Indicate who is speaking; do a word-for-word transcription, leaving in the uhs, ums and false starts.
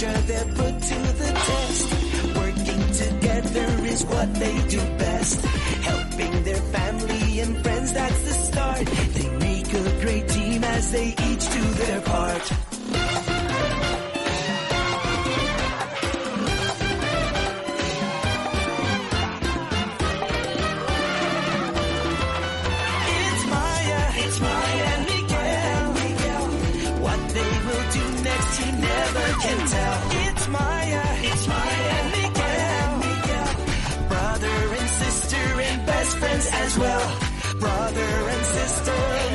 Speaker 1: sure they're put to the test. Working together is what they do best. Helping their family and friends, that's the start. They make a great team as they each do their part. It's Maya, it's Maya and Miguel. What they will do next, you never can tell. It's Maya, it's Maya and Miguel. Brother and sister and best friends as well. Brother and sister.